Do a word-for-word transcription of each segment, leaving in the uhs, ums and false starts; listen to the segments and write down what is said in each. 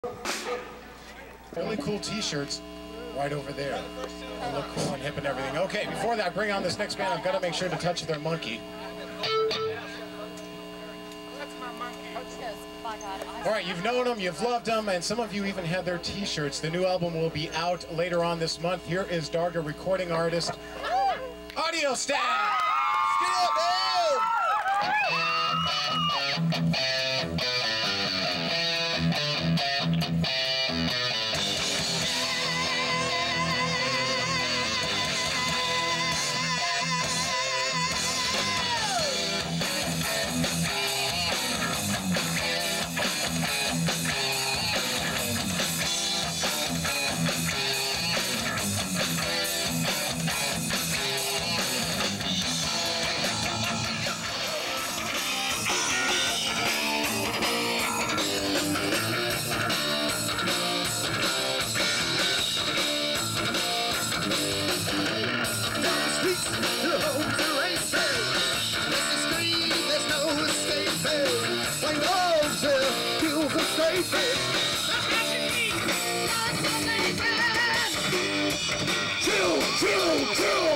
Really cool t-shirts right over there. They look cool and hip and everything. Okay, before that, bring on this next band. I've got to make sure to touch their monkey. All right, you've known them, you've loved them, and some of you even had their t-shirts. The new album will be out later on this month. Here is Darga recording artist, Audiostagg! Chill, chill, chill.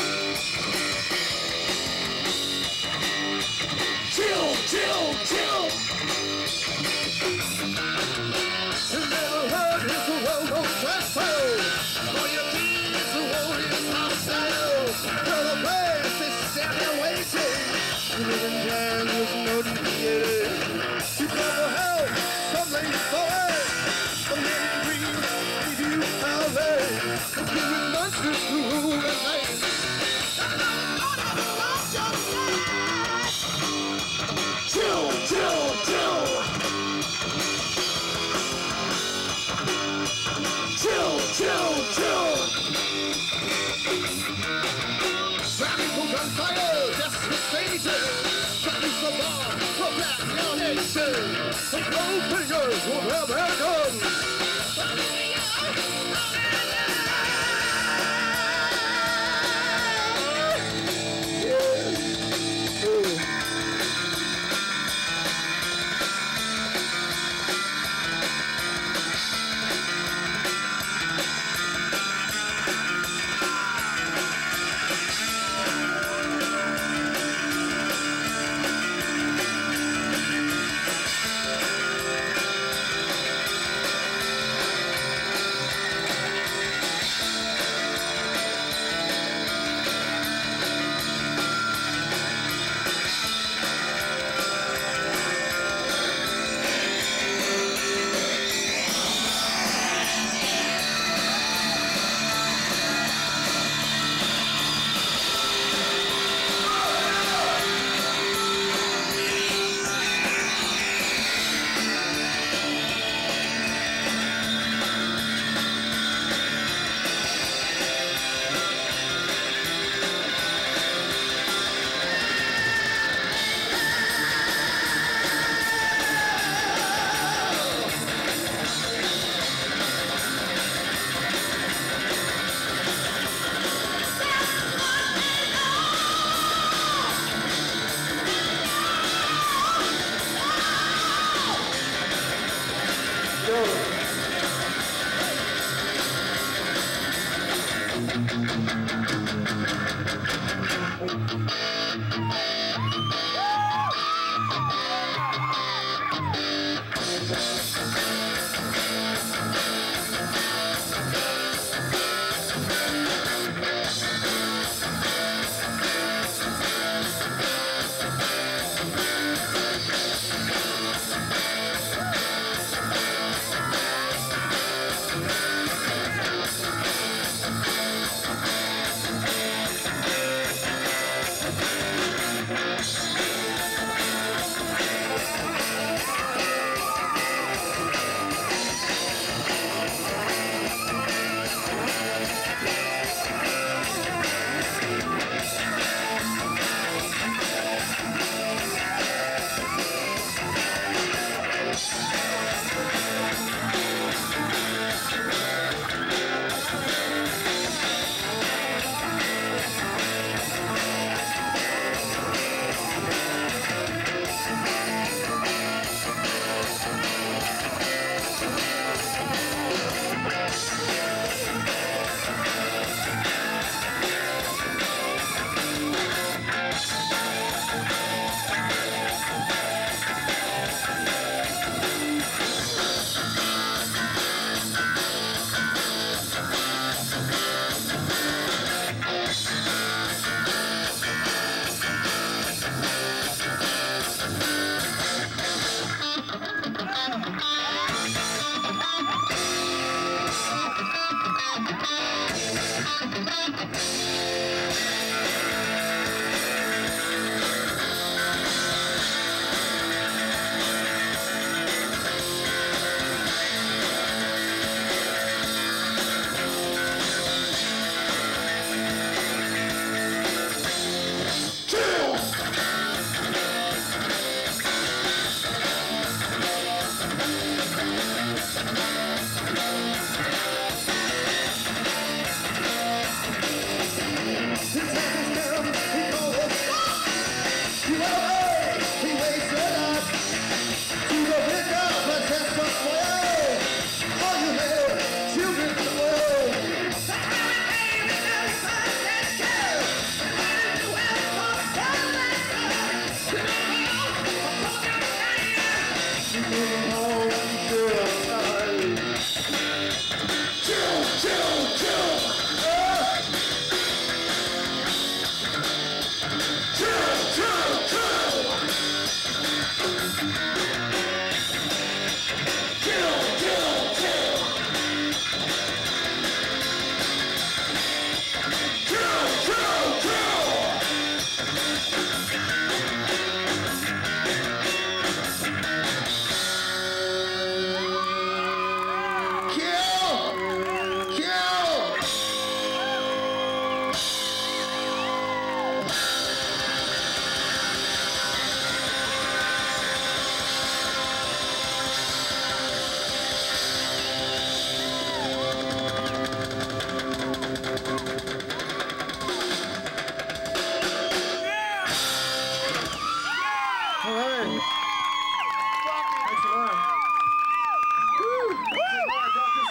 Chill, chill, chill. You never heard his world on Westfield. All your kids who want his hostile. For the place is standing waiting. Living down with no deviated. You never help, some lady for it. Some lady green, leave you out there. I'm giving monsters to rule at night. Chill, chill, chill. Chill, chill, chill. Rally for gunfire, just the stages. Rally for bar, for black nation. Some cold fingers will have their guns.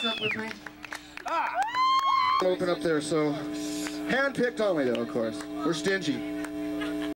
this up with me? Open up there, so hand-picked only though, of course. We're stingy.